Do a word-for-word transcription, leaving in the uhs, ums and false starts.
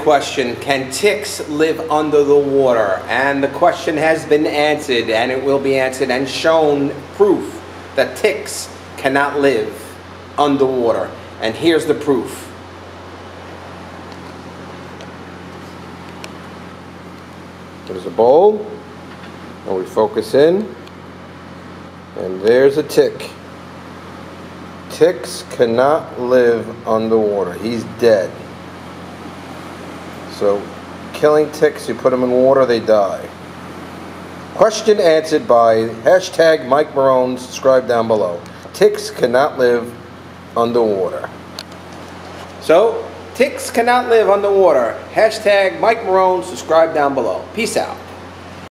question, can ticks live under the water? And the question has been answered, and it will be answered and shown proof that ticks cannot live underwater. And here's the proof. There's a bowl, and we focus in, and there's a tick. Ticks cannot live underwater. He's dead. So, killing ticks, you put them in water, they die. Question answered by hashtag Mike Merone. Subscribe down below. Ticks cannot live underwater. So, ticks cannot live underwater. Hashtag Mike Merone. Subscribe down below. Peace out.